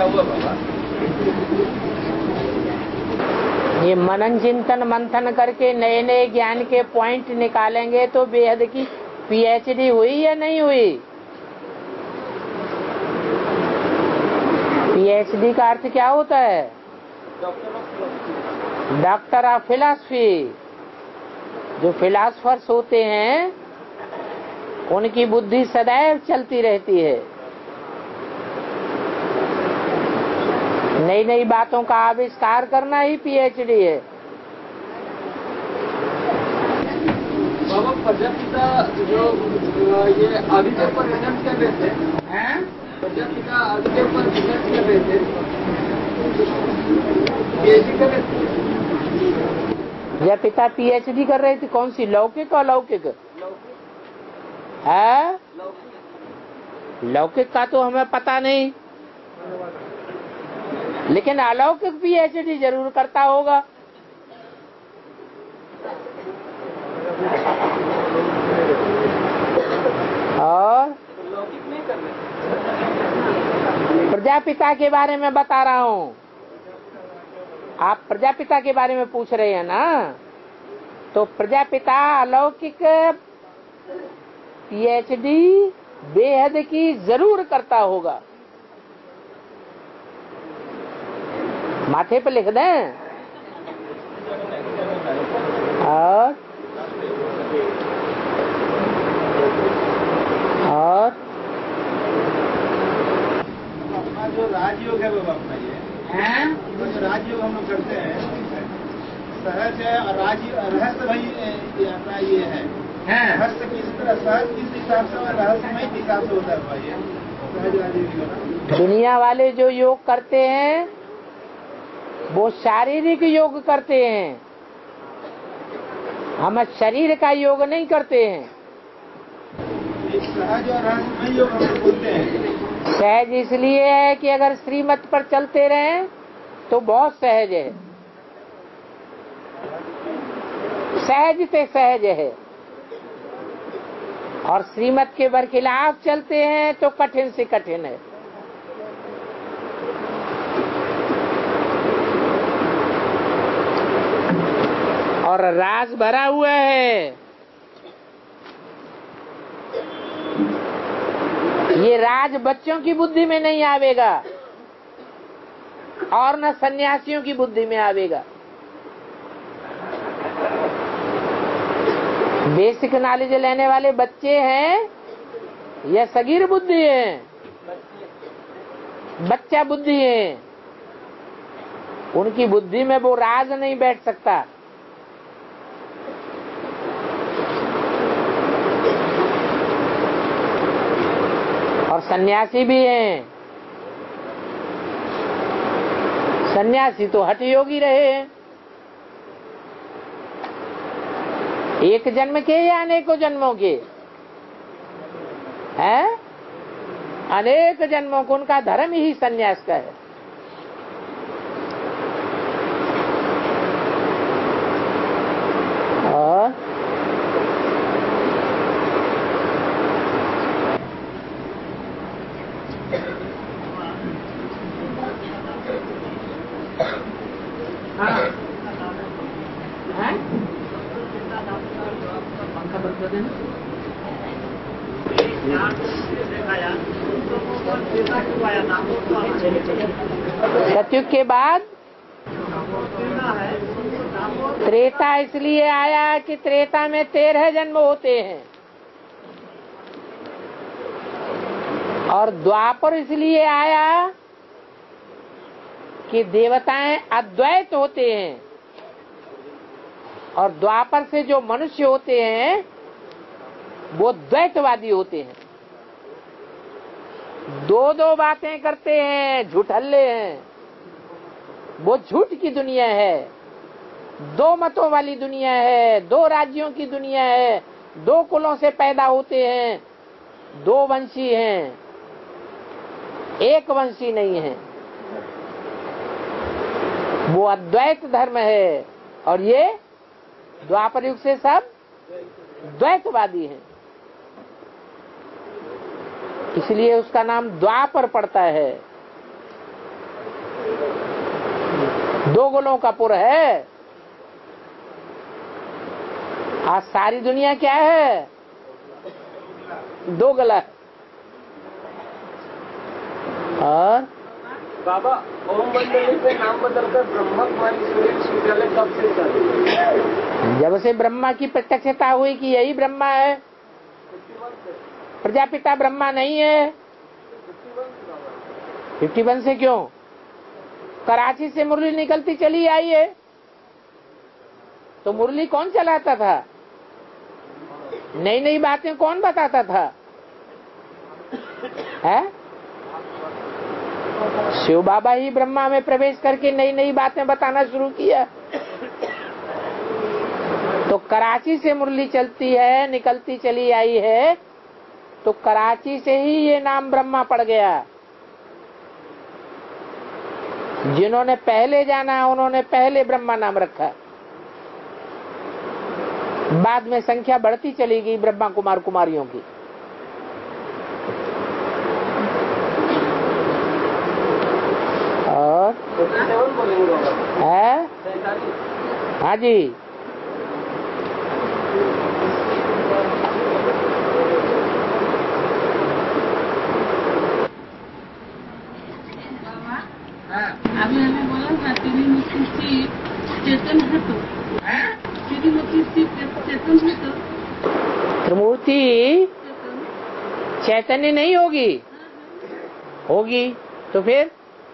हुआ बाबा? ये मनन चिंतन मंथन करके नए नए ज्ञान के पॉइंट निकालेंगे तो बेहद की पीएचडी हुई या नहीं हुई? पीएचडी का अर्थ क्या होता है? Doctor of philosophy. जो फिलॉसफर्स होते हैं उनकी बुद्धि सदैव चलती रहती है, नई नई बातों का आविष्कार करना ही पीएचडी है। बाबा प्रजापिता जो ये आदित्य पर रिसर्च कर रहे थे, प्रजापिता आदित्य पर रिसर्च कर रहे थे, पीएचडी कर रहे थे। प्रजापिता पीएचडी कर रहे थे, कौन सी, लौकिक और अलौकिक है? लौकिक का तो हमें पता नहीं, लेकिन अलौकिक पीएचडी जरूर करता होगा। और प्रजापिता के बारे में बता रहा हूँ, आप प्रजापिता के बारे में पूछ रहे हैं ना, तो प्रजापिता अलौकिक पीएचडी बेहद की जरूर करता होगा। माथे पे लिख दें। और अपना जो राजयोग है बाबा, अपना ये जो राजयोग हम लोग करते हैं, सहज है और रहस्य भाई अपना ये है। रहस्य किस तरह, सहज किस हिसाब से और रहस्यमय किस हिसाब से होता है भाई? सहज राजयोग। दुनिया वाले जो योग करते हैं वो शारीरिक योग करते हैं, हम शरीर का योग नहीं करते हैं। सहज और रहस्यमय योग हम लोग बोलते हैं। सहज इसलिए है कि अगर श्रीमत पर चलते रहें तो बहुत सहज है, सहज से सहज है, और श्रीमत के बरखिलाफ चलते हैं तो कठिन से कठिन है। और राज भरा हुआ है, ये राज बच्चों की बुद्धि में नहीं आवेगा और न सन्यासियों की बुद्धि में आवेगा। बेसिक नॉलेज लेने वाले बच्चे हैं या सगीर बुद्धि है? बच्चा बुद्धि है, उनकी बुद्धि में वो राज नहीं बैठ सकता। और सन्यासी भी हैं, सन्यासी तो हठ योगी रहे हैं, एक जन्म के या अनेकों जन्मों के हैं, अनेक जन्मों को उनका धर्म ही सन्यास का है। और सतयुग के बाद त्रेता इसलिए आया कि त्रेता में 13 जन्म होते हैं, और द्वापर इसलिए आया कि देवताएं अद्वैत होते हैं, और द्वापर से जो मनुष्य होते हैं वो द्वैतवादी होते हैं, दो दो बातें करते हैं, झूठल्ले हैं। वो झूठ की दुनिया है, दो मतों वाली दुनिया है, दो राज्यों की दुनिया है, दो कुलों से पैदा होते हैं, दो वंशी हैं, एक वंशी नहीं है। वो अद्वैत धर्म है, और ये द्वापर युग से सब द्वैतवादी हैं, इसलिए उसका नाम द्वापर पड़ता है। दो गुलों का पुर है। आज सारी दुनिया क्या है? दो गला। और बाबा ओम मंडली पे नाम बदलकर ब्रह्मा कुमारी सूर्य विश्वविद्यालय कब से चालू? जब से ब्रह्मा की प्रत्यक्षता हुई कि यही ब्रह्मा है। प्रजापिता ब्रह्मा नहीं है। 51 से क्यों? कराची से मुरली निकलती चली आई है, तो मुरली कौन चलाता था? नई नई बातें कौन बताता था? है शिव बाबा ही ब्रह्मा में प्रवेश करके नई नई बातें बताना शुरू किया। तो कराची से मुरली चलती है, निकलती चली आई है, तो कराची से ही ये नाम ब्रह्मा पड़ गया। जिन्होंने पहले जाना उन्होंने पहले ब्रह्मा नाम रखा। बाद में संख्या बढ़ती चली गई ब्रह्मा कुमार कुमारियों की। और है? हाँ जी। अभी हमें बोला था त्रिमूर्ति शिव चेतन है तो त्रिमूर्ति शिव चेतन है तो त्रिमूर्ति चैतन्य नहीं होगी? होगी तो फिर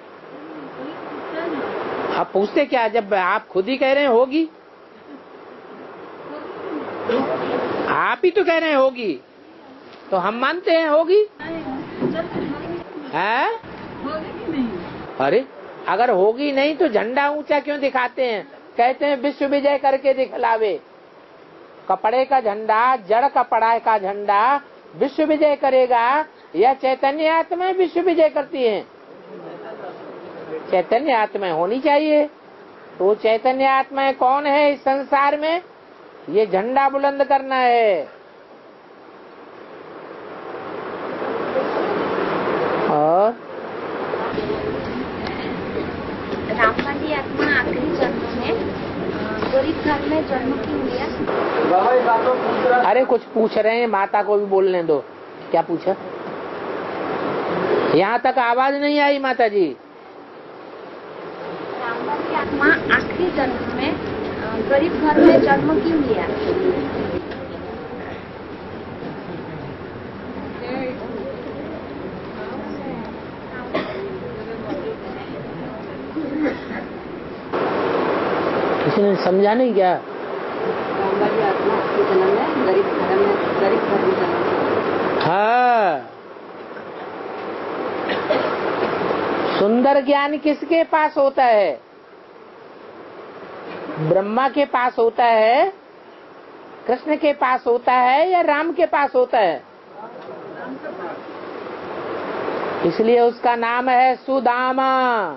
आप पूछते क्या, जब आप खुद ही कह रहे हैं होगी? आप ही तो कह रहे हैं होगी, तो हम मानते हैं होगी। है? अरे अगर होगी नहीं तो झंडा ऊंचा क्यों दिखाते हैं? कहते हैं विश्व विजय करके दिखलावे। कपड़े का झंडा, जड़ कपड़ा का झंडा विश्व विजय करेगा या चैतन्य आत्मा विश्व विजय करती है? चैतन्य आत्मा होनी चाहिए। तो चैतन्य आत्मा कौन है इस संसार में? ये झंडा बुलंद करना है। और रामवाली आत्मा आखिरी जन्म में गरीब घर में जन्म क्यों लिया? अरे कुछ पूछ रहे हैं, माता को भी बोलने दो। क्या पूछा? यहाँ तक आवाज नहीं आई माता जी। रामवाली आत्मा आखिरी जन्म में गरीब घर में जन्म क्यों लिया? किसी ने समझा नहीं क्या? रामवाली आत्मा आखिरी जन्म में गरीब घर में जन्म। हाँ, सुंदर ज्ञान किसके पास होता है? ब्रह्मा के पास होता है, कृष्ण के पास होता है या राम के पास होता है? इसलिए उसका नाम है सुदामा।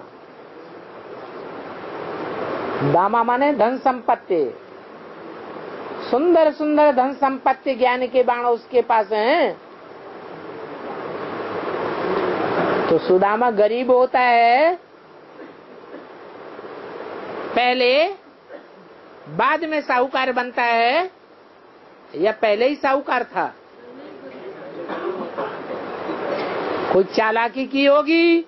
दामा माने धन संपत्ति। सुंदर सुंदर धन संपत्ति ज्ञान के बाण उसके पास हैं। तो सुदामा गरीब होता है पहले, बाद में साहूकार बनता है, या पहले ही साहूकार था? कोई चालाकी की होगी,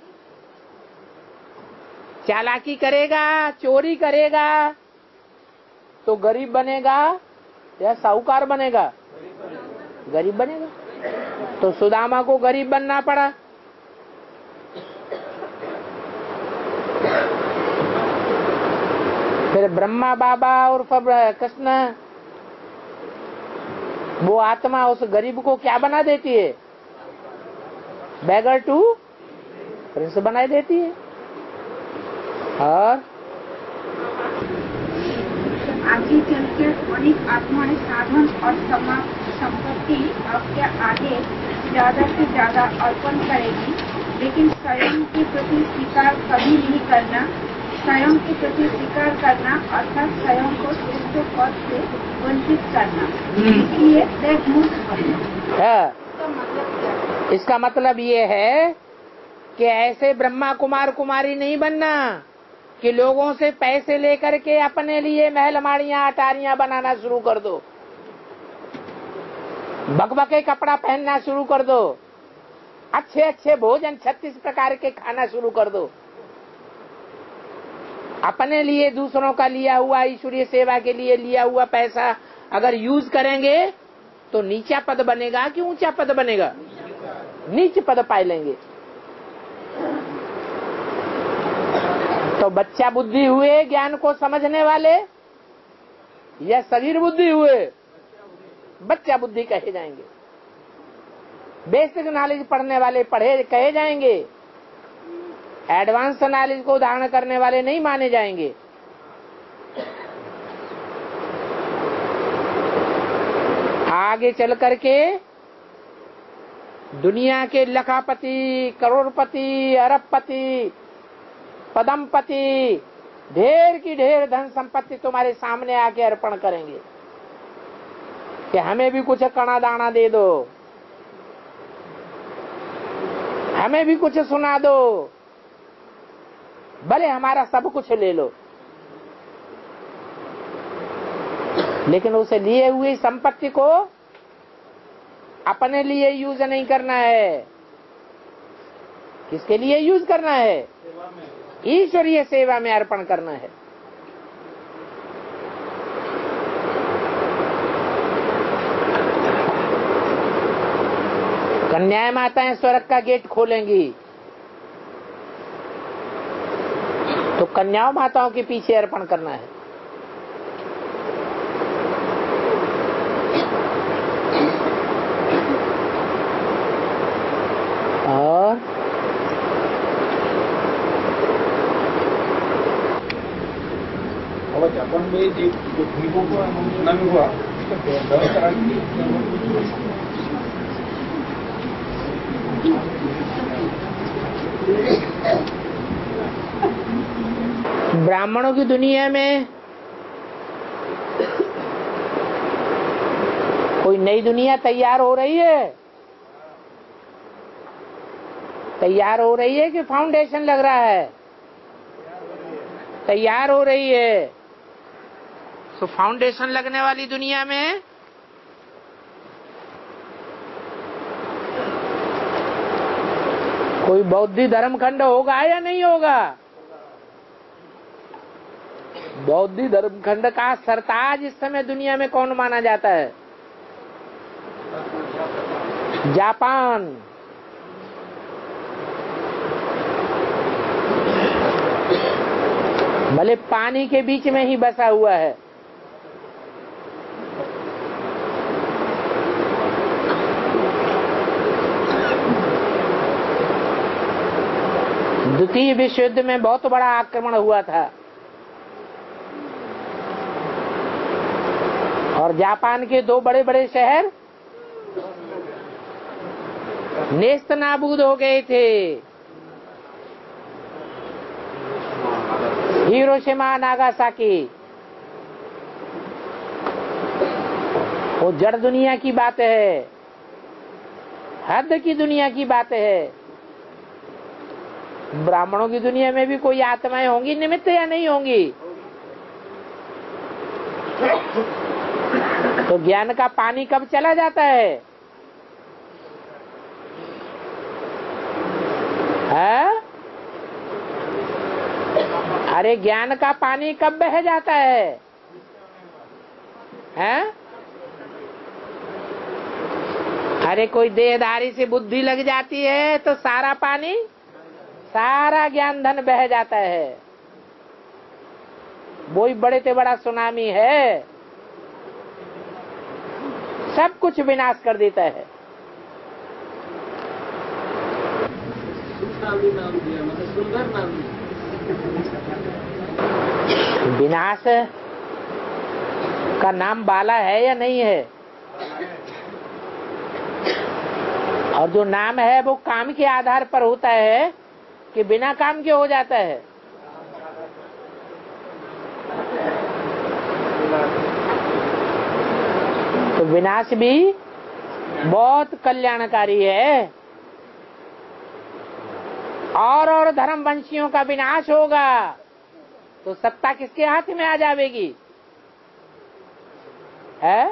चालाकी करेगा, चोरी करेगा तो गरीब बनेगा या साहूकार बनेगा? गरीब बनेगा। तो सुदामा को गरीब बनना पड़ा। फिर ब्रह्मा बाबा और कृष्ण, वो आत्मा उस गरीब को क्या बना देती है? बैगर टू प्रिंस बना देती है। और आगे चलकर अनेक आत्माएं साधन और संपत्ति आपके आगे ज्यादा से ज्यादा अर्पण करेगी, लेकिन स्वयं के प्रति स्वीकार कभी नहीं करना। स्वयं के प्रति स्वीकार करना अर्थात स्वयं को श्रेष्ठ पद से वंचित करना। इसलिए इसका मतलब ये है कि ऐसे ब्रह्मा कुमार कुमारी नहीं बनना, कि लोगों से पैसे लेकर के अपने लिए महल माड़ियां अटारियां बनाना शुरू कर दो, बकबके कपड़ा पहनना शुरू कर दो, अच्छे अच्छे भोजन 36 प्रकार के खाना शुरू कर दो। अपने लिए दूसरों का लिया हुआ ईश्वरीय सेवा के लिए लिया हुआ पैसा अगर यूज करेंगे तो नीचा पद बनेगा कि ऊंचा पद बनेगा? नीच पद पाए लेंगे। तो बच्चा बुद्धि हुए ज्ञान को समझने वाले या शरीर बुद्धि हुए? बच्चा बुद्धि कहे जाएंगे। बेसिक नॉलेज पढ़ने वाले पढ़े कहे जाएंगे, एडवांस नॉलेज को धारण करने वाले नहीं माने जाएंगे। आगे चल करके दुनिया के लखापति, करोड़पति, अरबपति, पदमपति, ढेर की ढेर धन संपत्ति तुम्हारे सामने आके अर्पण करेंगे कि हमें भी कुछ कणा दाना दे दो, हमें भी कुछ सुना दो, भले हमारा सब कुछ ले लो। लेकिन उसे लिए हुई संपत्ति को अपने लिए यूज नहीं करना है। किसके लिए यूज करना है? ईश्वरीय सेवा में अर्पण करना है। कन्याएं माताएं स्वर्ग का गेट खोलेंगी तो कन्याओं माताओं के पीछे अर्पण करना है। और जापान में जो भूमिकों को नमी हुआ व्यवस्था ब्राह्मणों की दुनिया में कोई नई दुनिया तैयार हो रही है? तैयार हो रही है कि फाउंडेशन लग रहा है? तैयार हो रही है। तो फाउंडेशन लगने वाली दुनिया में कोई बौद्ध धर्मखंड होगा या नहीं होगा? बौद्ध धर्मखंड का सरताज इस समय दुनिया में कौन माना जाता है? जापान। भले पानी के बीच में ही बसा हुआ है, द्वितीय विश्व युद्ध में बहुत बड़ा आक्रमण हुआ था और जापान के दो बड़े बड़े शहर नेस्त नाबूद हो गए थे, हिरोशिमा नागासाकी। वो जड़ दुनिया की बात है, हद की दुनिया की बात है। ब्राह्मणों की दुनिया में भी कोई आत्माएं होंगी निमित्त या नहीं होंगी? तो ज्ञान का पानी कब चला जाता है? अरे ज्ञान का पानी कब बह जाता है? अरे कोई देहधारी से बुद्धि लग जाती है तो सारा पानी, सारा ज्ञान धन बह जाता है। वही बड़े से बड़ा सुनामी है, सब कुछ विनाश कर देता है। सुंदर नाम विनाश का नाम बाला है या नहीं है? और जो नाम है वो काम के आधार पर होता है कि बिना काम के हो जाता है? तो विनाश भी बहुत कल्याणकारी है। और धर्मवंशियों का विनाश होगा, तो सत्ता किसके हाथ में आ जाएगी? है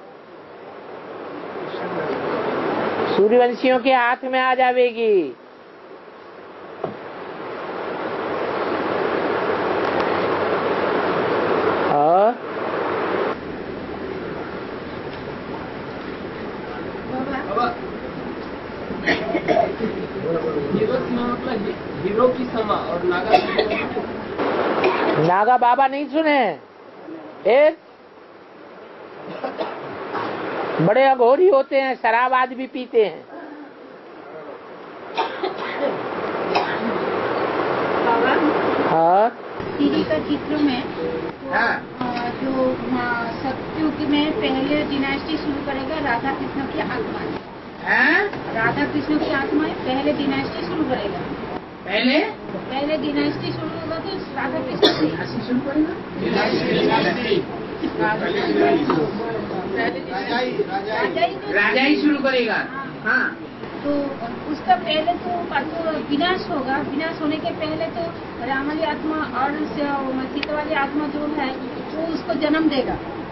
सूर्यवंशियों के हाथ में आ जाएगी। और हीरो की समा और नागा बाबा नहीं सुने? एक बड़े अघोरी होते हैं, शराब आदि भी पीते हैं। हाँ सीढ़ी का चित्र में जो सतयुग में पहले डिनास्टी शुरू करेगा राधा कृष्ण की आत्मा है। राधा कृष्ण की आत्मा है, पहले डिनास्टी शुरू करेगा। पहले डिनास्टी शुरू होगा तो राधा कृष्ण शुरू करेगा। राजा ही शुरू करेगा। हाँ तो उसका पहले तो विनाश होगा। विनाश होने के पहले तो राम वाली आत्मा और सीता वाली आत्मा जो है वो उसको जन्म देगा।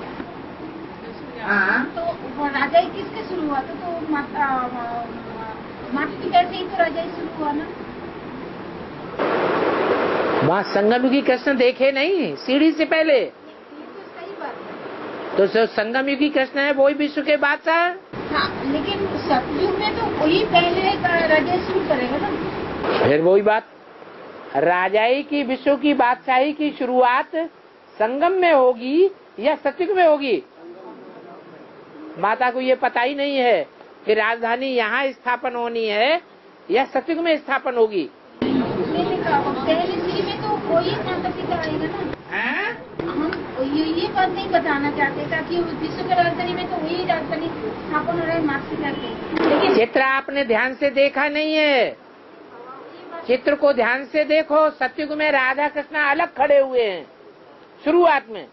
तो राजा ही किसके शुरू हुआ? तो माता पिता से ही तो राजा ही शुरू हुआ ना। वहाँ संगमयुगी कृष्ण देखे नहीं सीढ़ी से पहले? सही बात है। तो संगमयुगी कृष्ण है वही विश्व के बादशाह। हाँ, लेकिन सतयुग में तो वही पहले राजा शुरू करेगा ना। फिर वही बात, राजाई की विश्व की बादशाही की शुरुआत संगम में होगी या सतयुग में होगी? माता को ये पता ही नहीं है कि राजधानी यहाँ स्थापन होनी है या सतयुग में स्थापन होगी। पहले सीढ़ी में तो वही माता पिता आएगा ना। हम ये बात नहीं बताना चाहते ताकि विश्व की राजधानी में तो वही राजधानी स्थापन हो रहा है माता पिता के। लेकिन चित्र आपने ध्यान से देखा नहीं है। चित्र को ध्यान से देखो। सतयुग में राधा कृष्ण अलग खड़े हुए हैं शुरुआत में,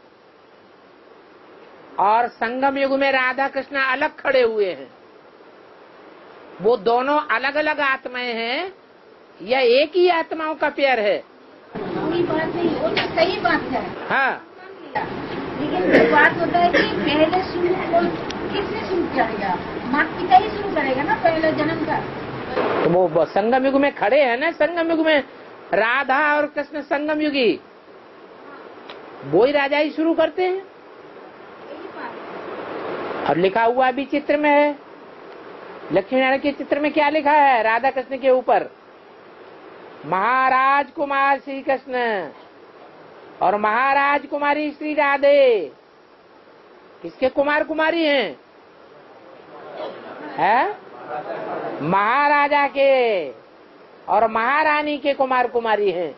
और संगम युग में राधा कृष्ण अलग खड़े हुए हैं। वो दोनों अलग अलग आत्माएं हैं या एक ही आत्माओं का पेयर है? कोई बात नहीं, वो तो सही बात है। हाँ, लेकिन बात होता है कि पहले शुरू किसने शुरू करेगा? माता पिता ही शुरू करेगा ना पहले जन्म का। तो वो संगम युग में खड़े हैं ना। संगम युग में राधा और कृष्ण संगम युगी, वो ही राजा ही शुरू करते हैं। और लिखा हुआ भी चित्र में है। लक्ष्मी नारायण के चित्र में क्या लिखा है? राधा कृष्ण के ऊपर महाराज कुमार श्री कृष्ण और महाराज कुमारी श्री राधे। किसके कुमार कुमारी हैं? महाराजा के और महारानी के कुमार कुमारी हैं।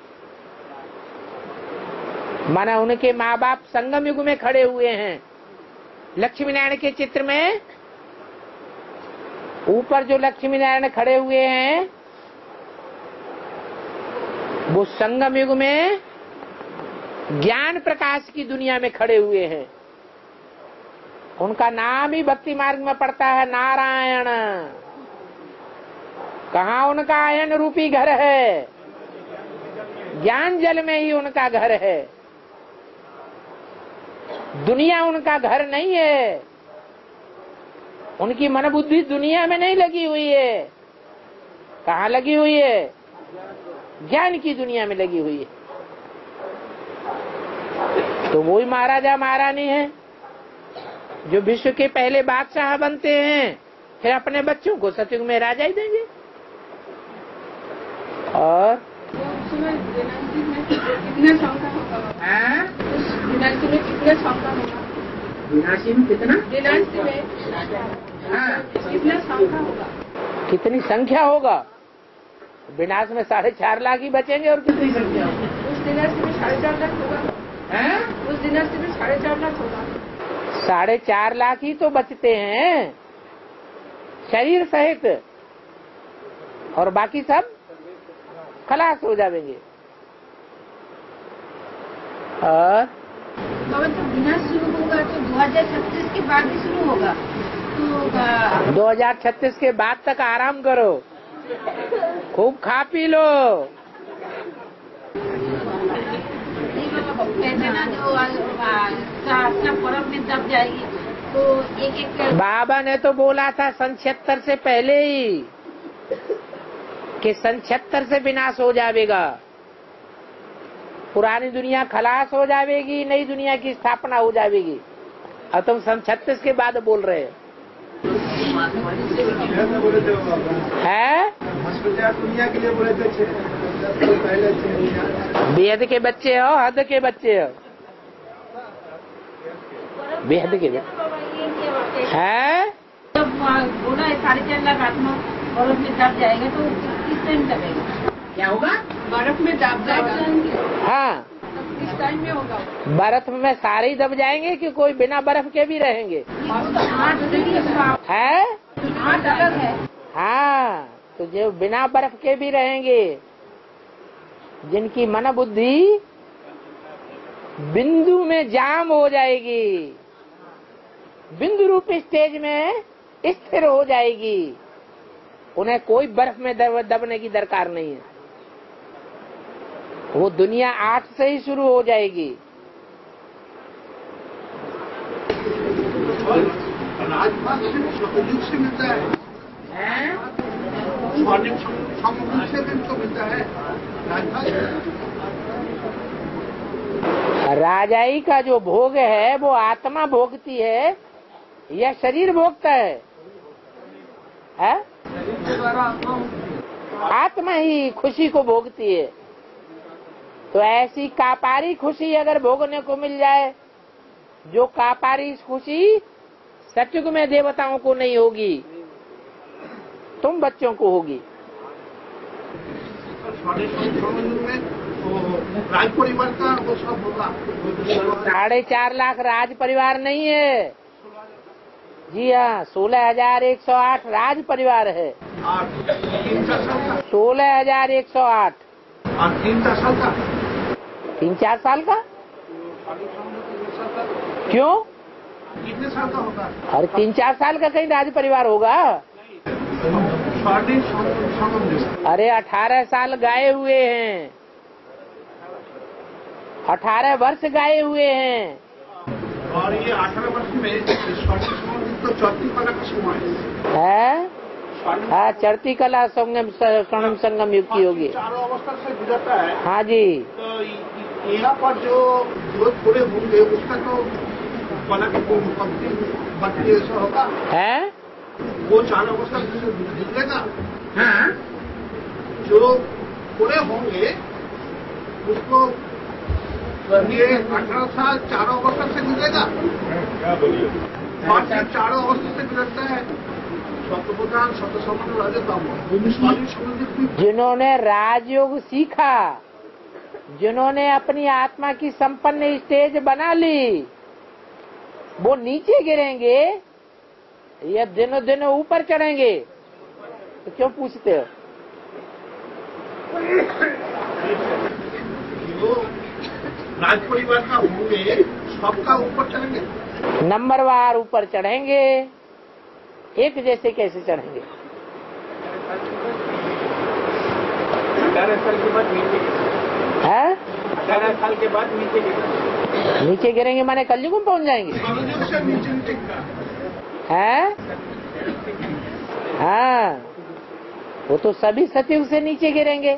माना उनके माँ बाप संगम युग में खड़े हुए हैं। लक्ष्मी नारायण के चित्र में ऊपर जो लक्ष्मी नारायण खड़े हुए हैं वो संगम युग में ज्ञान प्रकाश की दुनिया में खड़े हुए हैं। उनका नाम ही भक्ति मार्ग में पड़ता है नारायण। कहाँ उनका आयन रूपी घर है? ज्ञान जल में ही उनका घर है। दुनिया उनका घर नहीं है। उनकी मन बुद्धि दुनिया में नहीं लगी हुई है। कहाँ लगी हुई है? ज्ञान की दुनिया में लगी हुई है। तो वही महाराजा महारानी है जो विश्व के पहले बादशाह बनते हैं, फिर अपने बच्चों को सतयुग में राजा ही देंगे। और कितना संख्या होगा? डिनास्टी में कितना संख्या होगा? विनाशी में कितना? डिनास्टी में कितना संख्या होगा? कितनी संख्या होगा? विनाश में 4.5 लाख ही बचेंगे। और कितनी संख्या होगी? उस डिनास्टी में 4.5 लाख होगा। उस डिनास्टी में 4.5 लाख होगा। 4.5 लाख ही तो बचते हैं शरीर सहित, और बाकी सब खलास हो जाएंगे। और तो विनाश शुरू होगा तो 2036 के बाद ही शुरू होगा। तो 2036 के बाद तक आराम करो, खूब खा पी लो। सब बर्फ में दब जाएगी। तो एक बाबा ने तो बोला था सन 76 से पहले ही कि सन 76 से विनाश हो जाएगा, पुरानी दुनिया खलास हो जाएगी, नई दुनिया की स्थापना हो जाएगी। और तुम सन 36 के बाद बोल रहे हो है? दुनिया के लिए बोले थे पहले बेहद के बच्चे हो, हद के बच्चे हो, बेहद के है। जब बोला 4.5 लाख आत्मा बर्फ में दब जाएगा तो किस टाइम दबेगा? क्या होगा? बर्फ में दब जाएगा। हाँ, किस टाइम में होगा? बर्फ में सारे ही दब जाएंगे कि कोई बिना बर्फ के भी रहेंगे? है? 8 अलग है। हाँ, तो जो बिना बर्फ के भी रहेंगे, जिनकी मन बुद्धि बिंदु में जाम हो जाएगी, बिंदु रूपी स्टेज में स्थिर हो जाएगी, उन्हें कोई बर्फ में दबने की दरकार नहीं है। वो दुनिया 8 से ही शुरू हो जाएगी। राजयुग से मिलता है, से भी तो मिलता है। राजाई का जो भोग है वो आत्मा भोगती है या शरीर भोगता है? आत्मा ही खुशी को भोगती है। तो ऐसी कापारी खुशी अगर भोगने को मिल जाए, जो कापारी खुशी सतयुग में देवताओं को नहीं होगी, तुम बच्चों को होगी। राज परिवार का वो सब होगा। 4.5 लाख राज परिवार नहीं है जी, हाँ 16,108 राज परिवार है। 16,108 और 3-4 साल का, 3-4 साल का क्यों? कितने साल का होगा? हर 3-4 साल का कहीं राज परिवार होगा? अरे 18 साल गाए हुए हैं, 18 वर्ष गाए हुए हैं। और ये 18 वर्ष में तो चौथी कला का समय है। हाँ, चढ़ती कला संगम स्वर्णिम संगम युग की होगी। चारों अवस्था से गुजरता है। हाँ जी। तो यहाँ पर जो थोड़े होंगे उसका तो कला की बाकी ऐसा होगा है, वो चारों अवस्था से गुजरेगा। हाँ, जो थोड़े होंगे उसको ये 18 साल चारों अवस्था से गुजरेगा। बाकी चारों अवस्था से गुजरता है। सत्यप्रधान सत्य राजता, जिन्होंने राजयोग सीखा, जिन्होंने अपनी आत्मा की संपन्न स्टेज बना ली, वो नीचे गिरेंगे या दिनों दिनों ऊपर चढ़ेंगे? तो क्यों पूछते हो? राज परिवार का होंगे, सबका ऊपर चढ़ेंगे, नंबरवार ऊपर चढ़ेंगे। एक जैसे कैसे चढ़ेंगे? 18 साल के बाद नीचे है? 18 साल के बाद नीचे गिरेंगे माने कलयुग में पहुंच जाएंगे? है? हाँ, वो तो सभी सतयुग से नीचे गिरेंगे।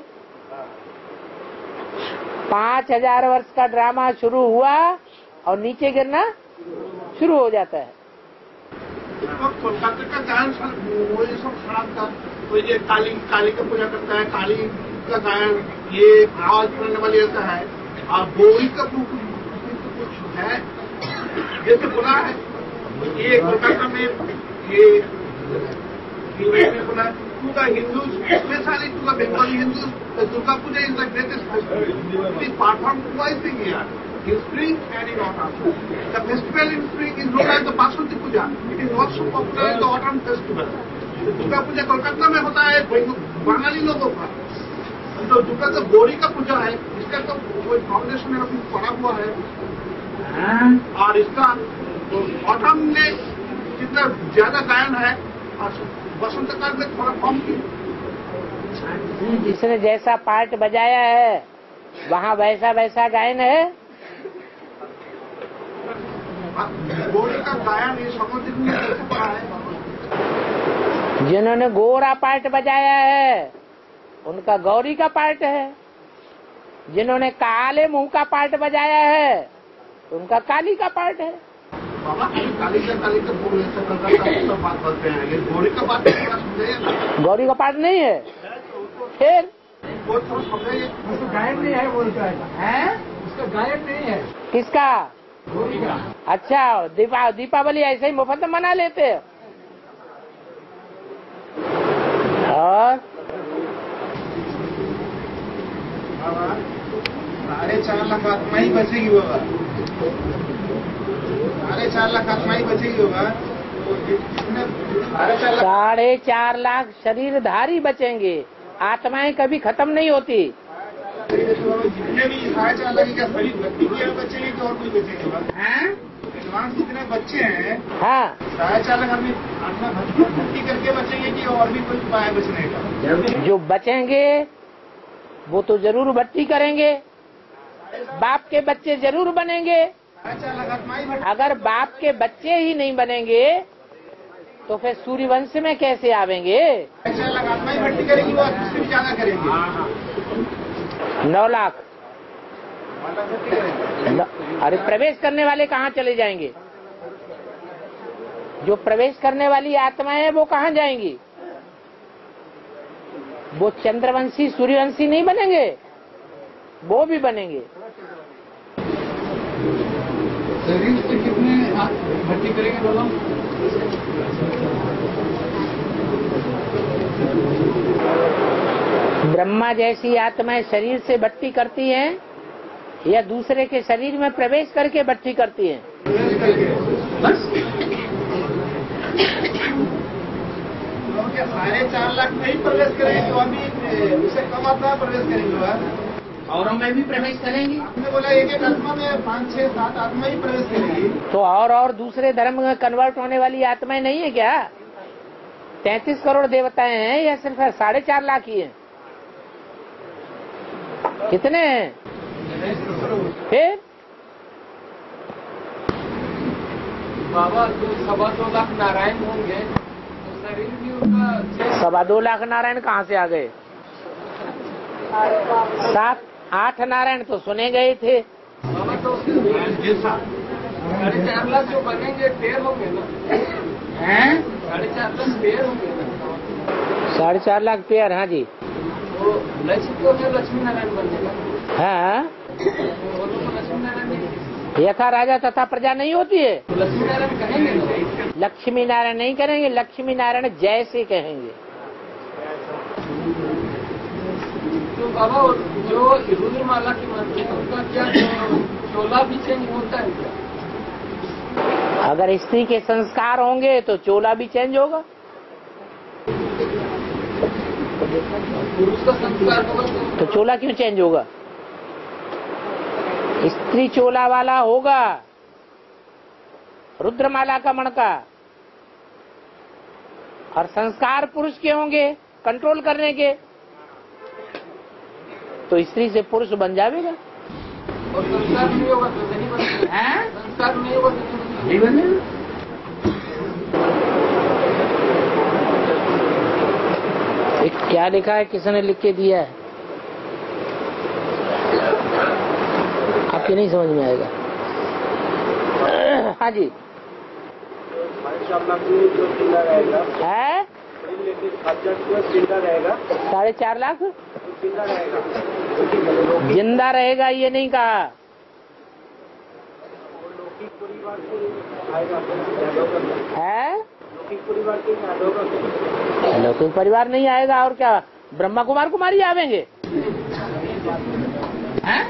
5000 वर्ष का ड्रामा शुरू हुआ और नीचे गिरना शुरू हो जाता है। कोलकाता का गायन वो ये सब खराब था। तो ये काली का पूजा करता है, काली का गायन ये आवाज करने वाली रहता है। और बोरी का कुछ है जैसे बोला है, ये कोलकाता में ये बोला पूरा हिंदू स्पेशली पूरा Bengali Hindu Durga Puja is the greatest festival. Perform twice in year in spring and in autumn. The festival in spring is known as the Basanti Puja. It is not so popular as the autumn festival. Durga Puja Kolkata में होता है बंगाली लोगों का। तो दुर्गा तो गौरी का पूजा है, इसका तो कोई फाउंडेशन में अभी पड़ा हुआ है। और इसका ऑटम में जितना ज्यादा गायन है और बसंत काल में थोड़ा कम की। जिसने जैसा पार्ट बजाया है वहाँ वैसा वैसा गायन है। गौरी का गायन ये संगोदित में कैसे पड़ा है? जिन्होंने गोरा पार्ट बजाया है उनका गौरी का पार्ट है, जिन्होंने काले मुंह का पार्ट बजाया है उनका काली का पार्ट है। बाबा काली का बोल सब बात करते हैं, लेकिन गौरी का बात गौरी का पार्ट नहीं है, फिर उसका गायन नहीं है बोलता है, उसका गायन नहीं है। किसका? गौरी का। अच्छा, दीपावली ऐसे ही मुफ्त में मना लेते हैं। और 4.5 लाख आत्मा ही बचेगी बाबा, 4.5 लाख आत्मा ही बचेगी बाबा। 4.5 लाख शरीरधारी बचेंगे, आत्माएं कभी खत्म नहीं होती। जितने भी 4.5 लाख का शरीर भक्ति किया बचेंगे कि और कोई बचेंगे बाबा? एडवांस जितने बच्चे हैं, हाँ, 4.5 लाख आदमी आत्मा भक्ति करके बचेंगे कि और भी कोई उपाय बचने का? जो बचेंगे वो तो जरूर भक्ति करेंगे, बाप के बच्चे जरूर बनेंगे। 4.5 लाख आत्मा ही अगर बाप के बच्चे ही नहीं बनेंगे तो फिर सूर्यवंश में कैसे आवेंगे? 4.5 लाख आत्मा ही भक्ति करेगी, वो उससे भी ज्यादा करेंगे। 9 लाख। अरे प्रवेश करने वाले कहाँ चले जाएंगे? जो प्रवेश करने वाली आत्माएं हैं वो कहाँ जाएंगी? वो चंद्रवंशी सूर्यवंशी नहीं बनेंगे, वो भी बनेंगे। शरीर से कितने भक्ति करेंगे बोलो? ब्रह्मा जैसी आत्माएं शरीर से भक्ति करती हैं या दूसरे के शरीर में प्रवेश करके भक्ति करती हैं? बस 4.5 लाख में ही प्रवेश करेंगे, तो अभी उससे कम आत्मा प्रवेश करेंगे बात। औरों में भी प्रवेश करेंगी। आपने बोला एक आत्मा में 5, 6, 7 आत्मा ही प्रवेश करेगी। तो और दूसरे धर्म में कन्वर्ट होने वाली आत्माएं नहीं है क्या? 33 करोड़ देवताएं हैं या सिर्फ 4.5 लाख ही हैं? कितने हैं? फिर बाबा जो 2.25 लाख नारायण होंगे तो शरीर भी उनका 2.25 लाख नारायण कहाँ से आ गए? 7-8 नारायण तो सुने गए थे। बाबा तो 4.5 लाख जो बनेंगे पेड़ होंगे ना? 4.5 लाख पेड़ होंगे ना? 4.5 लाख पेयर। हाँ जी। वो लक्ष्मी तो फिर लक्ष्मी नारायण बनेगा। हाँ, वो लोग तो लक्ष्मी नारायण नहीं, यथा राजा तथा प्रजा नहीं होती है। तो लक्ष्मी नारायण कहेंगे ना? लक्ष्मी नारायण नहीं करेंगे, लक्ष्मी नारायण जैसे कहेंगे। तो बाबा जो रुद्रमाला की मंत्र है उनका क्या चोला भी चेंज होता है क्या? अगर स्त्री के संस्कार होंगे तो चोला भी चेंज होगा। पुरुष का संस्कार होगा तो चोला क्यों चेंज होगा? स्त्री चोला वाला होगा, रुद्रमाला का मणका, और संस्कार पुरुष के होंगे कंट्रोल करने के, तो स्त्री से पुरुष बन जाएगा। और संस्कार नहीं होगा तो नहीं बनेगा। संस्कार नहीं होगा तो नहीं बनेगा। क्या लिखा है, किसने लिख के दिया है? आपके नहीं समझ में आएगा। हाँ जी। 4.5 लाख में जो जिंदा रहेगा है, 4.5 लाख जिंदा रहेगा, जिंदा रहेगा ये नहीं कहा। लौकिक परिवार से आएगा है, लौकिक परिवार से होगा। लौकिक परिवार नहीं आएगा और क्या, ब्रह्मा कुमार कुमारी आवेंगे? हैं?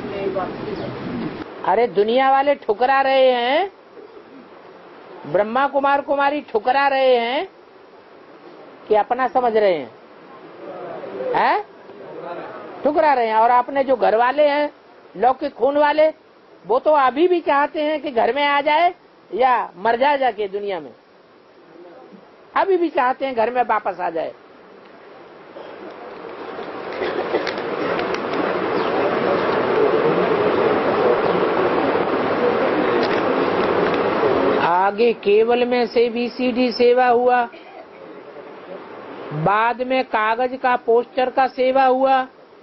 अरे दुनिया वाले ठुकरा रहे हैं, ब्रह्मा कुमार कुमारी ठुकरा रहे हैं कि अपना समझ रहे हैं? हैं? ठुकरा रहे हैं। और अपने जो घर वाले हैं लौकिक खून वाले, वो तो अभी भी चाहते हैं कि घर में आ जाए या मर जाए जाके दुनिया में, अभी भी चाहते हैं घर में वापस आ जाए। आगे केबल में से VCD सेवा हुआ, बाद में कागज का पोस्टर का सेवा हुआ,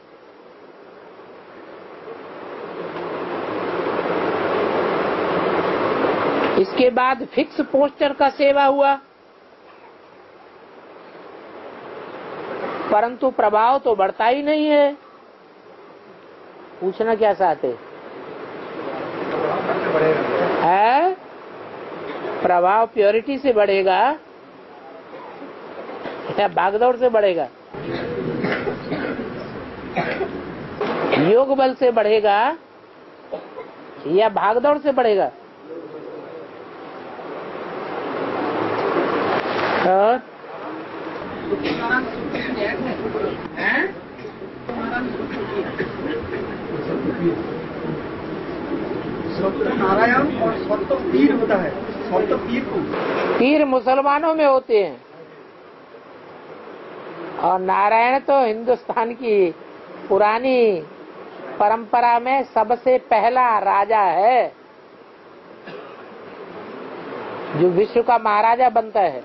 इसके बाद फिक्स पोस्टर का सेवा हुआ, परंतु प्रभाव तो बढ़ता ही नहीं है। पूछना क्या चाहते है? प्रभाव प्योरिटी से बढ़ेगा या भागदौड़ से बढ़ेगा? योग बल से बढ़ेगा या भागदौड़ से बढ़ेगा? और नारायण और सत्य पीर होता है। सत्य पीर को पीर मुसलमानों में होते हैं और नारायण तो हिंदुस्तान की पुरानी परंपरा में सबसे पहला राजा है जो विश्व का महाराजा बनता है।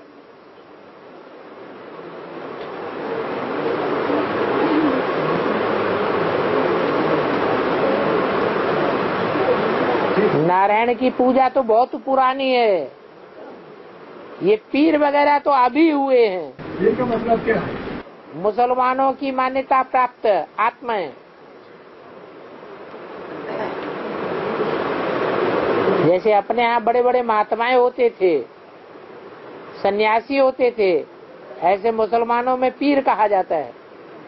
नारायण की पूजा तो बहुत पुरानी है, ये पीर वगैरह तो अभी हुए हैं। पीर का मतलब क्या है? मुसलमानों की मान्यता प्राप्त आत्माएं। जैसे अपने यहाँ बड़े बड़े महात्माएं होते थे, सन्यासी होते थे, ऐसे मुसलमानों में पीर कहा जाता है।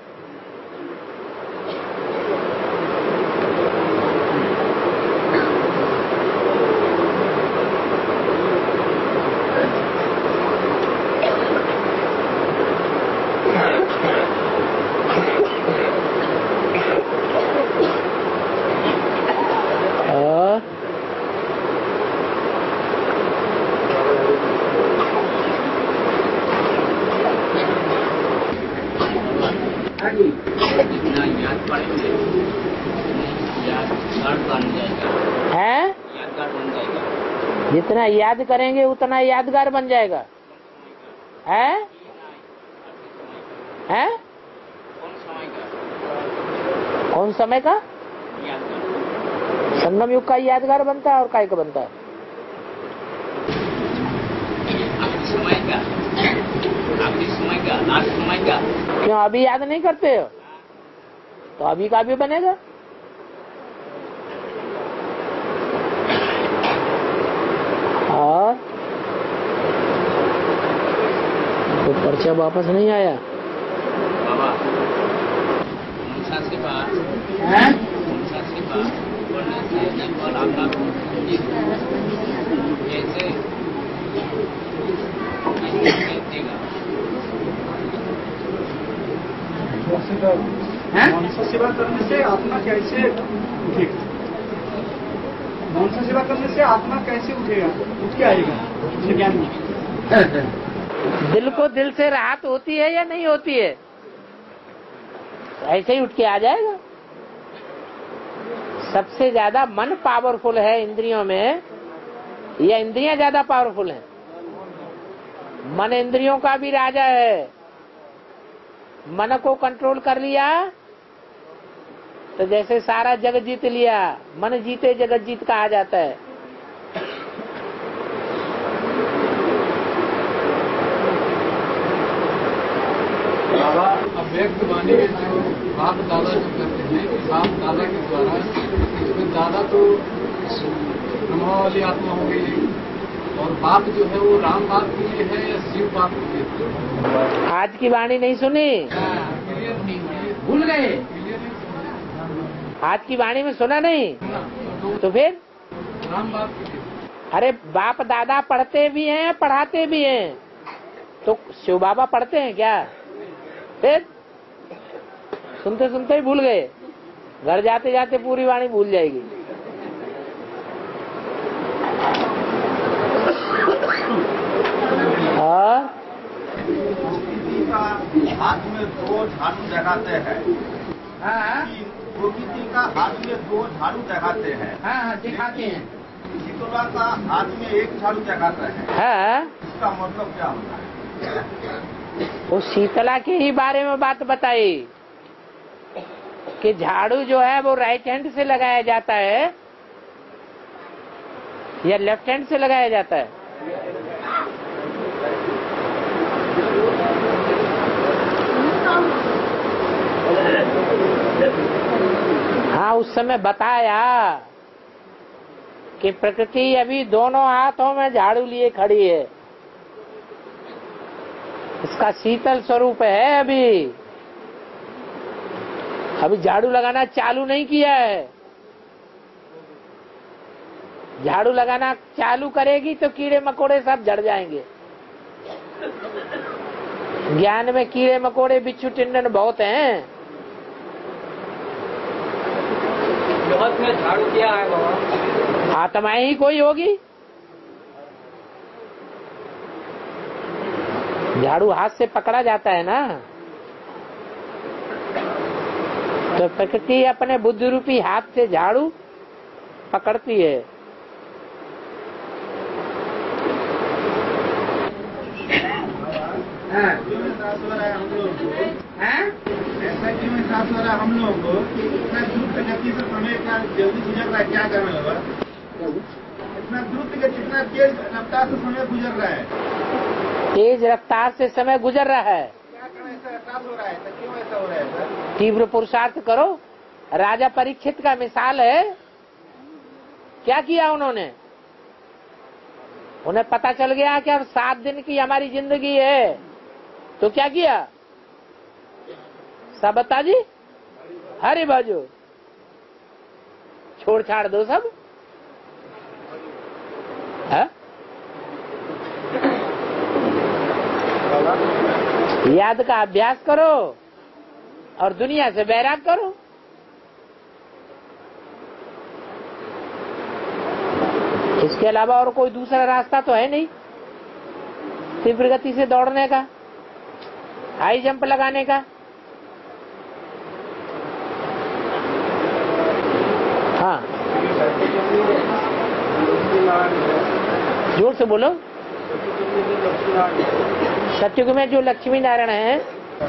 है? जितना याद करेंगे उतना यादगार बन जाएगा। है? है? कौन समय का? संगम युग का यादगार बनता है और काय का बनता है? क्यों अभी याद नहीं करते हो? तो अभी का भी बनेगा। और तो पर्चा वापस नहीं आया। बाबा के पास मनसा सेवा करने से आत्मा कैसे उठेगा? मनसा सेवा करने से आत्मा कैसे उठेगा? उठ के आएगा ज्ञान में। दिल को दिल से राहत होती है या नहीं होती है? ऐसे ही उठ के आ जाएगा। सबसे ज्यादा मन पावरफुल है इंद्रियों में या इंद्रियां ज्यादा पावरफुल हैं? मन इंद्रियों का भी राजा है। मन को कंट्रोल कर लिया तो जैसे सारा जग जीत लिया। मन जीते जगत जीत कहा जाता है। अव्यक्त वाणी में जो बाप दादा जो करते हैं, बाप दादा के द्वारा, इसमें दादा तो ब्रह्मा वाली आत्मा हो गई और बाप जो है वो राम बाप के लिए है या शिव बाप के लिए? आज की वाणी नहीं सुनी? भूल गए? आज की वाणी में सुना नहीं तो फिर राम बाप के लिए। अरे बाप दादा पढ़ते भी हैं पढ़ाते भी हैं, तो शिव बाबा पढ़ते हैं क्या? फिर सुनते सुनते ही भूल गए। घर जाते जाते पूरी वाणी भूल जाएगी। और प्रकृति का हाथ में दो झाड़ू दिखाते हैं। हाँ प्रकृति का हाथ में दो झाड़ू दिखाते हैं। हाँ दिखाते हैं। शीतला का हाथ में एक झाड़ू जगाता है, हाँ, इसका मतलब क्या होता है? वो शीतला के ही बारे में बात बताई कि झाड़ू जो है वो राइट हैंड से लगाया जाता है या लेफ्ट हैंड से लगाया जाता है। हाँ, उस समय बताया कि प्रकृति अभी दोनों हाथों में झाड़ू लिए खड़ी है, इसका शीतल स्वरूप है। अभी झाड़ू लगाना चालू नहीं किया है। झाड़ू लगाना चालू करेगी तो कीड़े मकोड़े सब झड़ जाएंगे। ज्ञान में कीड़े मकोड़े बिच्छू टिंडन बहुत हैं। जगत में झाड़ू क्या है बाबा? आत्माएं ही कोई होगी। झाड़ू हाथ से पकड़ा जाता है ना, तो प्रकृति अपने बुद्धि रूपी हाथ से झाड़ू पकड़ती है। हम लोगों को ऐसा क्यों एहसास हो रहा है हम लोगों को कि इतना द्रुत गति से समय का जल्दी गुजर रहा है? क्या करना होगा? इतना द्रुत गति, इतना तेज रफ्तार से समय गुजर रहा है। तेज रफ्तार से समय गुजर रहा है, क्या करना ऐसा एहसास हो रहा है? तो क्यों ऐसा हो रहा है सर? तीव्र पुरुषार्थ करो। राजा परीक्षित का मिसाल है। क्या किया उन्होंने? उन्हें पता चल गया कि अब 7 दिन की हमारी जिंदगी है, तो क्या किया? सब बता जी, हरे बाजू छोड़ छाड़ दो सब। है? याद का अभ्यास करो और दुनिया से बैराग करो। इसके अलावा और कोई दूसरा रास्ता तो है नहीं तीव्र गति से दौड़ने का, हाई जंप लगाने का। हाँ, जोर से बोलो। सत्युग में जो लक्ष्मी नारायण है,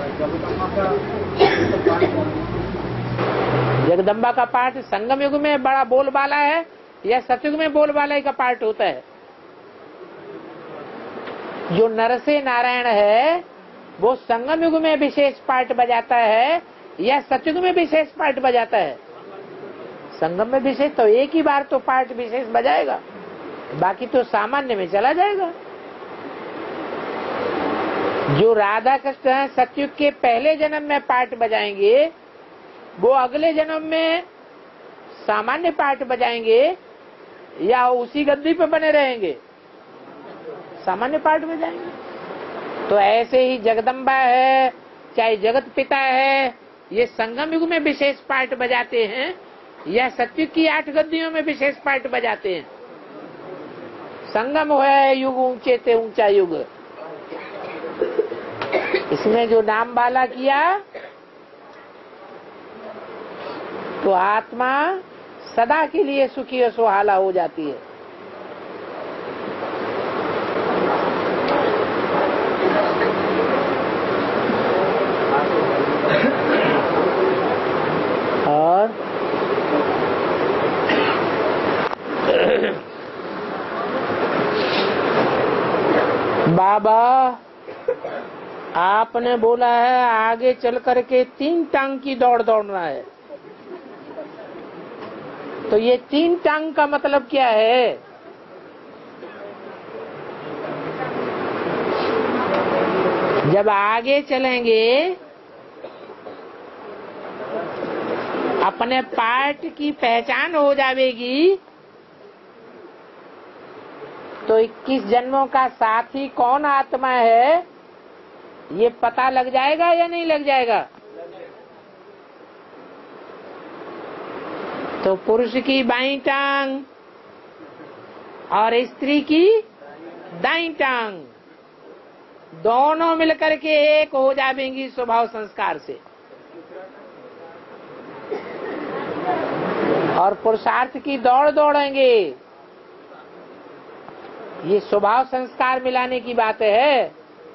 जगदम्बा का पाठ संगम युग में बड़ा बोलबाला है या सत्युग में बोलबाला का पाठ होता है? जो नर से नारायण है वो संगम युग में विशेष पाठ बजाता है या सत्युग में विशेष पाठ बजाता है? संगम में विशेष, तो एक ही बार तो पाठ विशेष बजाएगा, बाकी तो सामान्य में चला जाएगा। जो राधा कृष्ण है सत्युग के पहले जन्म में पाठ बजाएंगे, वो अगले जन्म में सामान्य पाठ बजाएंगे या उसी गद्दी पे बने रहेंगे? सामान्य पाठ बजाएंगे। तो ऐसे ही जगदम्बा है, चाहे जगत पिता है, ये संगम युग में विशेष पाठ बजाते हैं या सत्युग की 8 गद्दियों में विशेष पाठ बजाते हैं? संगम है युग ऊंचे ते ऊंचा युग। इसमें जो नाम बाला किया तो आत्मा सदा के लिए सुखी और सुहाला हो जाती है। और बाबा आपने बोला है आगे चल करके 3 टांग की दौड़ दौड़ना है, तो ये 3 टांग का मतलब क्या है? जब आगे चलेंगे अपने पार्ट की पहचान हो जाएगी तो 21 जन्मों का साथी कौन आत्मा है ये पता लग जाएगा या नहीं लग जाएगा? तो पुरुष की बाईं टांग और स्त्री की दाईं टांग दोनों मिलकर के एक हो जाएंगी स्वभाव संस्कार से, और पुरुषार्थ की दौड़ दौड़ेंगे ये स्वभाव संस्कार मिलाने की बात है।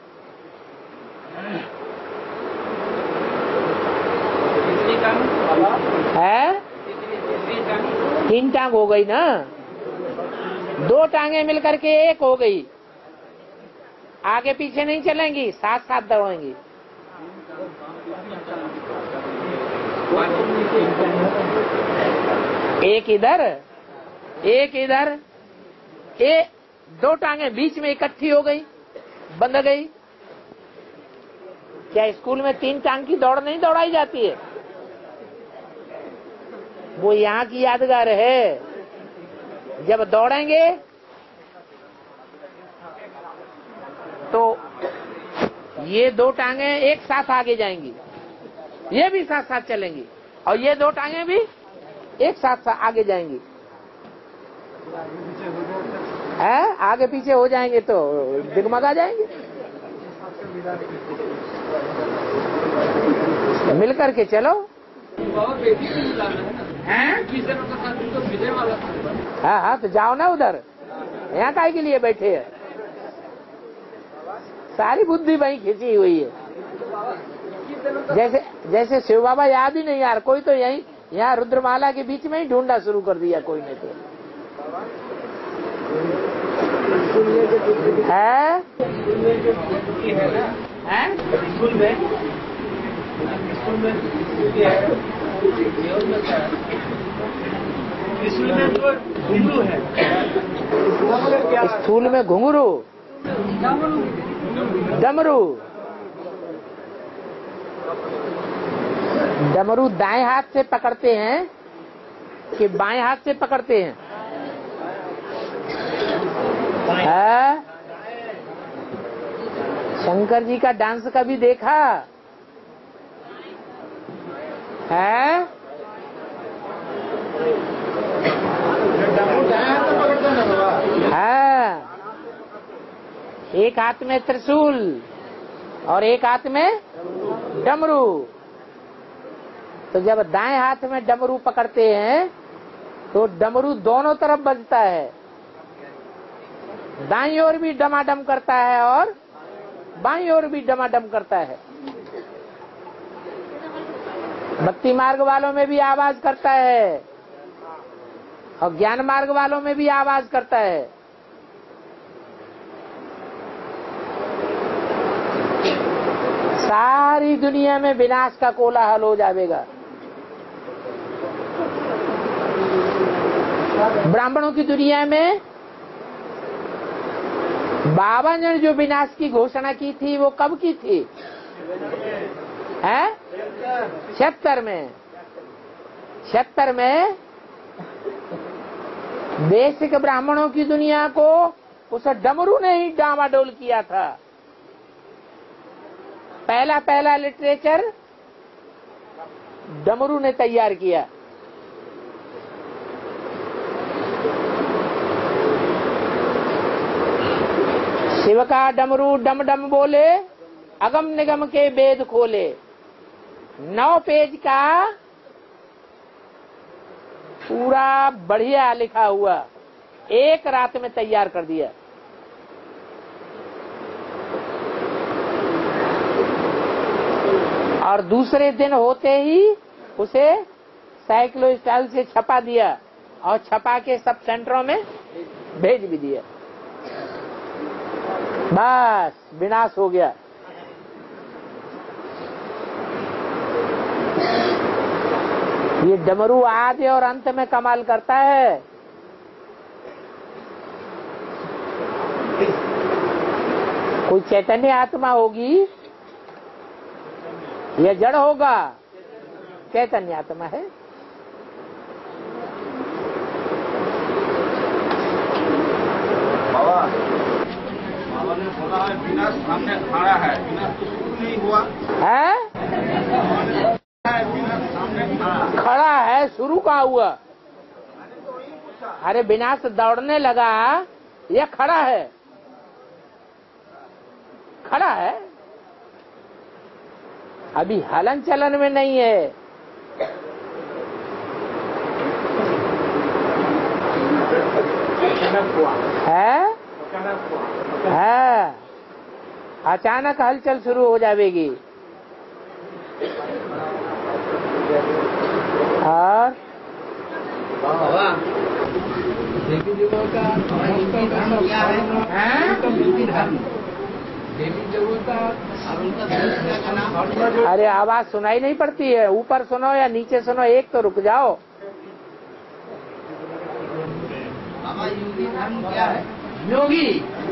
है 3 टांग हो गई ना, 2 टांगे मिलकर के 1 हो गई। आगे पीछे नहीं चलेंगी, साथ साथ दौड़ेंगी। एक इधर, एक इधर, 2 टांगे बीच में इकट्ठी हो गई, बंध गई। क्या स्कूल में 3 टांग की दौड़ नहीं दौड़ाई जाती है? वो यहाँ की यादगार है। जब दौड़ेंगे तो ये 2 टांगे एक साथ आगे जाएंगी, ये भी साथ साथ चलेंगी, और ये 2 टांगे भी एक साथ आगे जाएंगी। है आगे पीछे हो जाएंगे तो दिगमगा जाएंगे। मिल करके चलो। हाँ हाँ, तो जाओ ना उधर, यहाँ काहे के लिए बैठे हैं? सारी बुद्धि वहीं खिंची हुई है। जैसे शिव बाबा याद ही नहीं यार, कोई तो यहीं यहाँ रुद्रमाला के बीच में ही ढूंढना शुरू कर दिया कोई ने तो। है स्थूल में घुंघरू, डमरू। डमरू दाएं हाथ से पकड़ते हैं कि बाएं हाथ से पकड़ते हैं? शंकर जी का डांस कभी देखा है? हाँ, एक हाथ में त्रिशूल और एक हाथ में डमरू। तो जब दाएं हाथ में डमरू पकड़ते हैं तो डमरू दोनों तरफ बजता है, दाईं ओर भी डमाडम करता है और बाईं ओर भी डमाडम करता है। भक्ति मार्ग वालों में भी आवाज करता है और ज्ञान मार्ग वालों में भी आवाज करता है। सारी दुनिया में विनाश का कोलाहल हो जाएगा। ब्राह्मणों की दुनिया में बाबा ने जो विनाश की घोषणा की थी वो कब की थी? है 76 में। 76 में बेसिक ब्राह्मणों की दुनिया को उस डमरू ने ही डामाडोल किया था। पहला लिटरेचर डमरू ने तैयार किया। शिव का डमरू डम डम बोले, अगम निगम के वेद खोले। 9 पेज का पूरा बढ़िया लिखा हुआ एक रात में तैयार कर दिया। और दूसरे दिन होते ही उसे साइक्लो स्टाइल से छपा दिया और छपा के सब सेंटरों में भेज भी दिया। बस विनाश हो गया। ये डमरू आदि और अंत में कमाल करता है। कोई चैतन्य आत्मा होगी या जड़ होगा? चैतन्य आत्मा है। बाबा ने बोला है विनाश सामने खड़ा है, विनाश तो शुरू नहीं हुआ है, विनाश सामने खड़ा है, शुरू कहाँ हुआ? अरे विनाश दौड़ने लगा या खड़ा है? खड़ा है, अभी हलन चलन में नहीं है। है हाँ, अचानक हलचल शुरू हो जाएगी। और देवी देवता देवी देवता अरे आवाज सुनाई नहीं पड़ती है, ऊपर सुनो या नीचे सुनो, एक तो रुक जाओ। यहूदी धर्म क्या है? योगी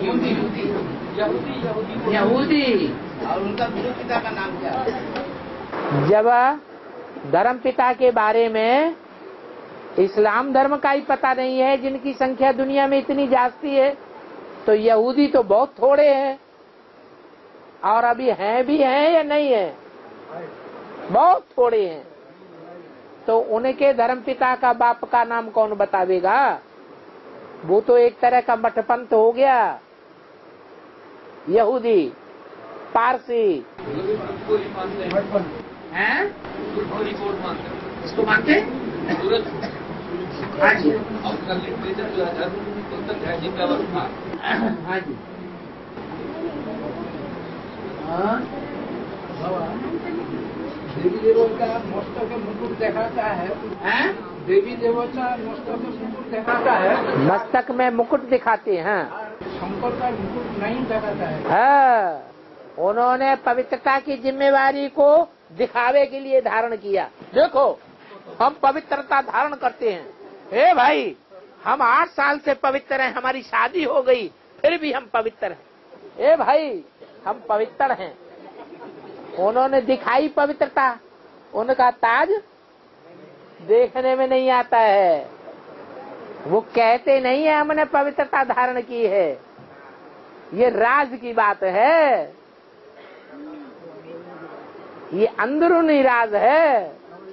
यहूदी और उनका गुरु पिता का नाम क्या है? जब धर्म पिता के बारे में इस्लाम धर्म का ही पता नहीं है, जिनकी संख्या दुनिया में इतनी जास्ती है, तो यहूदी तो बहुत थोड़े हैं। और अभी हैं भी हैं या नहीं है? बहुत थोड़े हैं। तो उनके धर्म पिता का बाप का नाम कौन बतावेगा? वो तो एक तरह का मठपंथ हो गया। यहूदी, पारसी हैं? इसको मानते? हाँ जी, अपना लिटरेचर जो है पुस्तक है जिनका वर्षा। हाँ जी। देवी देवता मस्तक के मुकुट दिखाता है। देवी देवता मस्तक में मुकुट दिखाता है। मस्तक में मुकुट दिखाते हैं। शंकर का मुकुट नहीं दिखाता है। हाँ, उन्होंने पवित्रता की जिम्मेवारी को दिखावे के लिए धारण किया। देखो, हम पवित्रता धारण करते हैं। ए भाई, हम 8 साल से पवित्र हैं, हमारी शादी हो गई, फिर भी हम पवित्र हैं। ए भाई, हम पवित्र हैं। उन्होंने दिखाई पवित्रता, उनका ताज देखने में नहीं आता है। वो कहते नहीं है हमने पवित्रता धारण की है। ये राज की बात है, ये अंदरूनी राज है।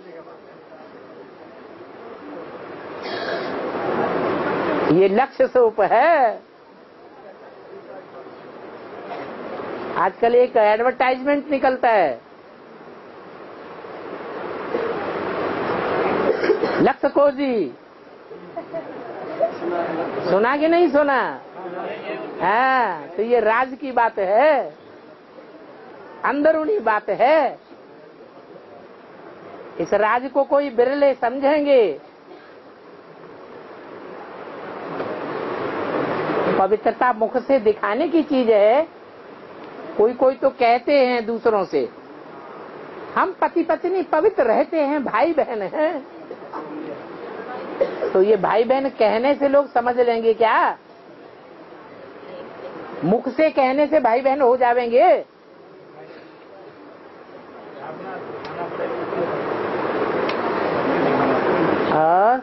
ये लक्ष्य स्वरूप है। आजकल एक एडवर्टाइजमेंट निकलता है, लक्ष्य खोजी। सुना कि नहीं सुना? हाँ, तो ये राज की बात है, अंदरूनी बात है। इस राज को कोई बिरले समझेंगे। पवित्रता मुख से दिखाने की चीज है। कोई कोई तो कहते हैं दूसरों से, हम पति पत्नी पवित्र रहते हैं, भाई बहन हैं। तो ये भाई बहन कहने से लोग समझ लेंगे क्या? मुख से कहने से भाई बहन हो जाएंगे? और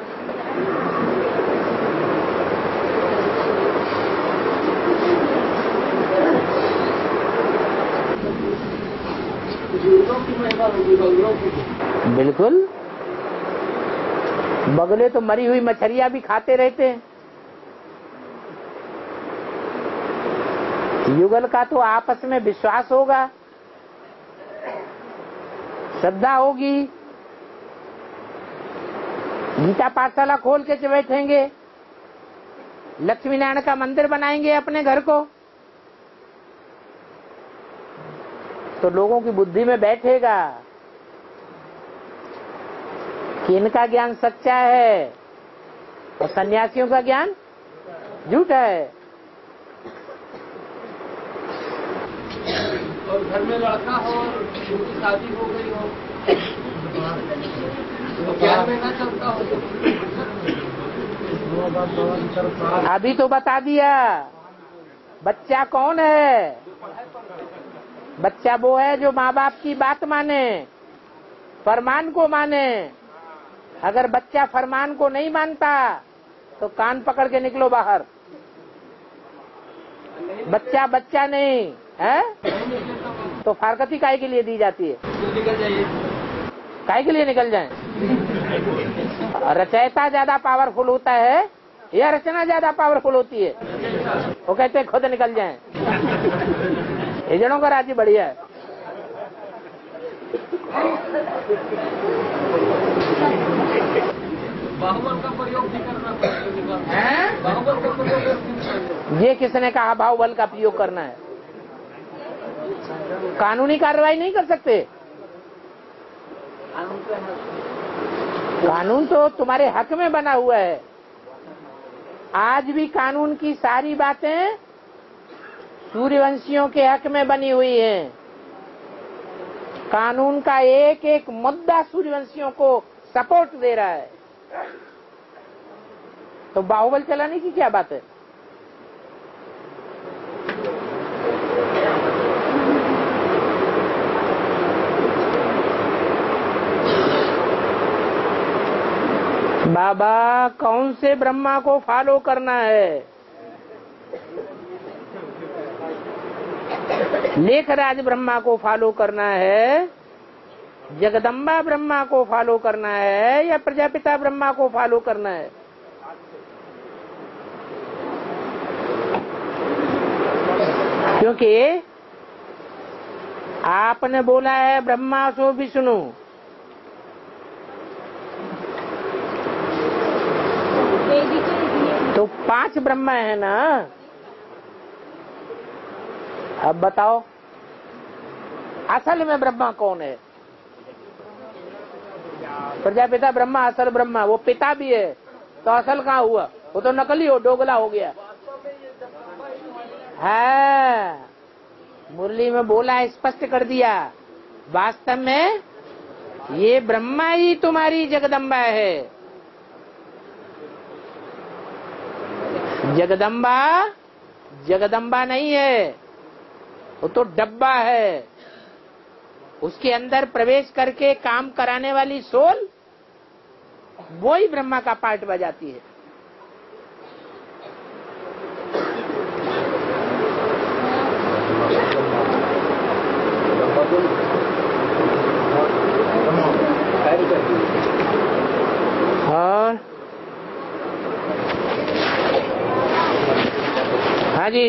बिल्कुल, बगले तो मरी हुई मछलियां भी खाते रहते हैं। युगल का तो आपस में विश्वास होगा, श्रद्धा होगी। गीता पाठशाला खोल के बैठेंगे, लक्ष्मी नारायण का मंदिर बनाएंगे अपने घर को, तो लोगों की बुद्धि में बैठेगा कि इनका ज्ञान सच्चा है और सन्यासियों का ज्ञान झूठा है। और घर में लड़का हो और उनकी शादी हो गई हो तो ज्ञान में ना चलता हो। अभी तो बता दिया, बच्चा कौन है? बच्चा वो है जो माँ बाप की बात माने, फरमान को माने। अगर बच्चा फरमान को नहीं मानता तो कान पकड़ के निकलो बाहर। बच्चा बच्चा नहीं है तो फारकती काहे के लिए दी जाती है? काहे के लिए निकल जाए? रचयिता ज्यादा पावरफुल होता है या रचना ज्यादा पावरफुल होती है? वो कहते हैं खुद निकल जाए। हिजड़ों का राज्य बढ़िया है। बाहुबल का प्रयोग भी करना पड़ेगा। बाहुबल का प्रयोग ये किसने कहा बाहुबल का प्रयोग करना है? कानूनी कार्रवाई नहीं कर सकते। कानून तो तुम्हारे हक में बना हुआ है। आज भी कानून की सारी बातें सूर्यवंशियों के हक में बनी हुई हैं। कानून का एक एक मुद्दा सूर्यवंशियों को सपोर्ट दे रहा है। तो बाहुबल चलाने की क्या बात है? बाबा कौन से ब्रह्मा को फॉलो करना है? लेखराज ब्रह्मा को फॉलो करना है, जगदम्बा ब्रह्मा को फॉलो करना है, या प्रजापिता ब्रह्मा को फॉलो करना है? क्योंकि आपने बोला है ब्रह्मा सो विष्णु, तो 5 ब्रह्मा है ना। अब बताओ असल में ब्रह्मा कौन है? प्रजापिता ब्रह्मा असल ब्रह्मा, वो पिता भी है तो असल कहाँ हुआ? वो तो नकली हो, डोगला हो गया है। मुरली में बोला, स्पष्ट कर दिया, वास्तव में ये ब्रह्मा ही तुम्हारी जगदम्बा है। जगदम्बा जगदम्बा नहीं है, वो तो डब्बा है। उसके अंदर प्रवेश करके काम कराने वाली सोल वो ही ब्रह्मा का पार्ट बजाती है। और हाँ जी,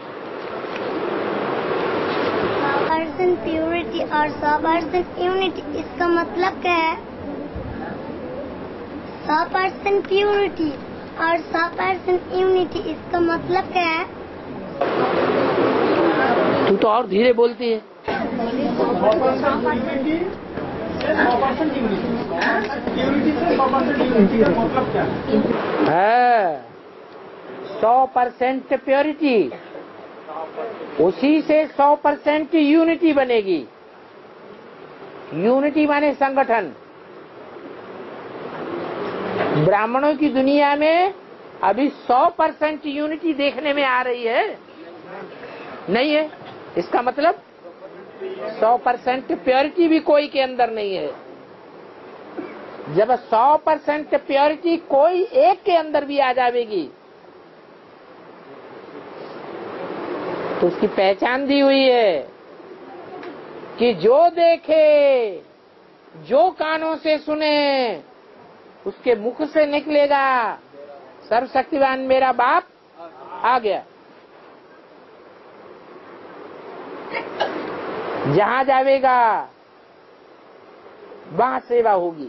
100% प्योरिटी और 100% यूनिटी, इसका मतलब क्या है? 100% प्योरिटी और 100% यूनिटी, इसका मतलब क्या है? तू तो और धीरे बोलती है। 100% यूनिटी से 100% यूनिटी का मतलब क्या है? 100% प्योरिटी, उसी से 100% यूनिटी बनेगी। यूनिटी माने संगठन। ब्राह्मणों की दुनिया में अभी 100% यूनिटी देखने में आ रही है? नहीं है। इसका मतलब 100% प्योरिटी भी कोई के अंदर नहीं है। जब 100% प्योरिटी कोई एक के अंदर भी आ जाएगी तो उसकी पहचान दी हुई है कि जो देखे, जो कानों से सुने, उसके मुख से निकलेगा सर्वशक्तिवान मेरा बाप आ गया। जहां जाएगा वहां सेवा होगी,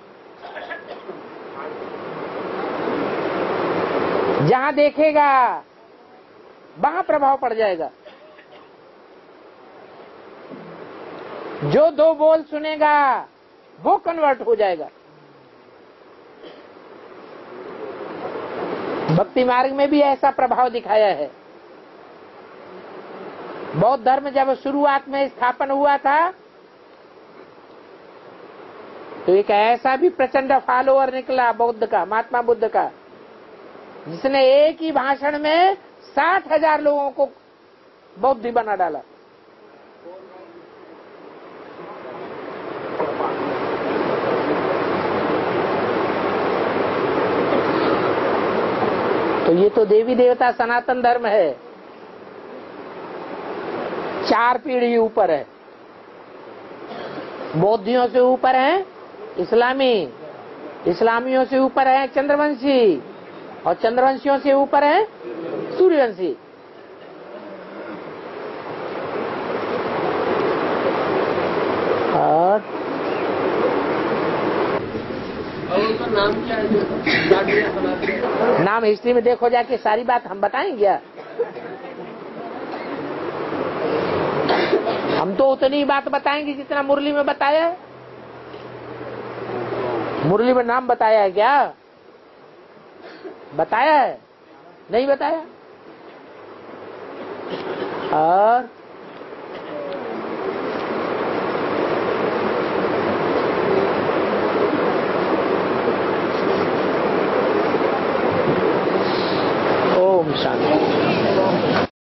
जहां देखेगा वहां प्रभाव पड़ जाएगा। जो 2 बोल सुनेगा वो कन्वर्ट हो जाएगा। भक्ति मार्ग में भी ऐसा प्रभाव दिखाया है। बौद्ध धर्म जब शुरुआत में स्थापन हुआ था तो एक ऐसा भी प्रचंड फॉलोअर निकला बौद्ध का, महात्मा बुद्ध का, जिसने एक ही भाषण में 60,000 लोगों को बौद्ध बना डाला। तो ये तो देवी देवता सनातन धर्म है, 4 पीढ़ी ऊपर है। बौद्धियों से ऊपर है इस्लामी, इस्लामियों से ऊपर है चंद्रवंशी, और चंद्रवंशियों से ऊपर है सूर्यवंशी। और उनका नाम क्या है जो जातियां बनाते हैं? नाम हिस्ट्री में देखो जाके, सारी बात हम बताएंगे क्या? हम तो उतनी ही बात बताएंगे जितना मुरली में बताया है। मुरली में नाम बताया है क्या? बताया है? नहीं बताया। और ओम शांति।